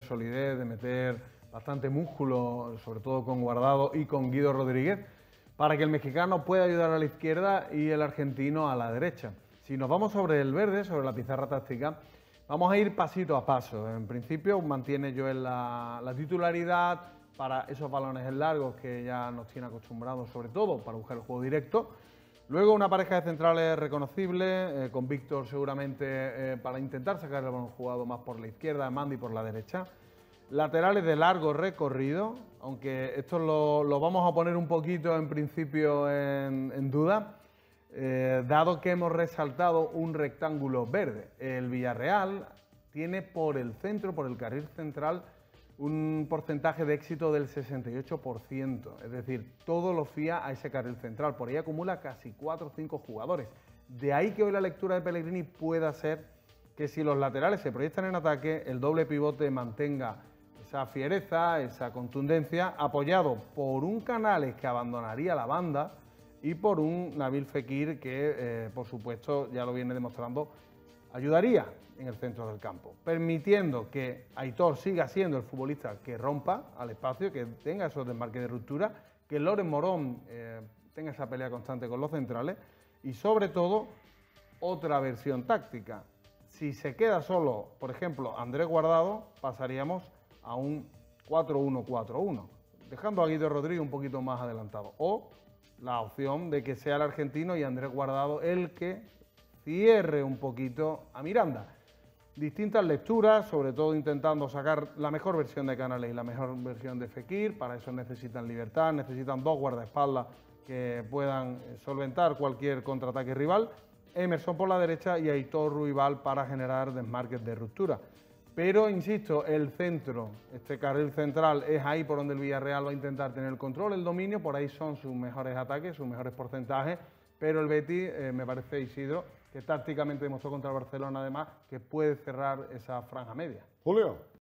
solidez, de meter bastante músculo, sobre todo con Guardado y con Guido Rodríguez, para que el mexicano pueda ayudar a la izquierda y el argentino a la derecha. Si nos vamos sobre el verde, sobre la pizarra táctica, vamos a ir pasito a paso. En principio mantiene Joel la titularidad para esos balones largos que ya nos tiene acostumbrados, sobre todo para buscar el juego directo. Luego una pareja de centrales reconocible, con Víctor seguramente para intentar sacar el balón jugado más por la izquierda, Mandy por la derecha. Laterales de largo recorrido, aunque esto lo vamos a poner un poquito en principio en duda, dado que hemos resaltado un rectángulo verde. El Villarreal tiene por el centro, por el carril central, un porcentaje de éxito del 68%, es decir, todo lo fía a ese carril central, por ahí acumula casi 4 o 5 jugadores. De ahí que hoy la lectura de Pellegrini pueda ser que si los laterales se proyectan en ataque, el doble pivote mantenga esa fiereza, esa contundencia, apoyado por un Canales que abandonaría la banda y por un Nabil Fekir que, por supuesto, ya lo viene demostrando, ayudaría en el centro del campo, permitiendo que Aitor siga siendo el futbolista que rompa al espacio, que tenga esos desmarques de ruptura, que Loren Morón tenga esa pelea constante con los centrales y, sobre todo, otra versión táctica. Si se queda solo, por ejemplo, Andrés Guardado, pasaríamos a un 4-1-4-1, dejando a Guido Rodríguez un poquito más adelantado. O la opción de que sea el argentino y Andrés Guardado el que cierre un poquito a Miranda. Distintas lecturas, sobre todo intentando sacar la mejor versión de Canales y la mejor versión de Fekir. Para eso necesitan libertad, necesitan dos guardaespaldas que puedan solventar cualquier contraataque rival. Emerson por la derecha y Aitor Ruibal para generar desmarques de ruptura. Pero, insisto, el centro, este carril central, es ahí por donde el Villarreal va a intentar tener el control, el dominio, por ahí son sus mejores ataques, sus mejores porcentajes, pero el Betis, me parece, Isidro, que tácticamente demostró contra el Barcelona además, que puede cerrar esa franja media. Julio.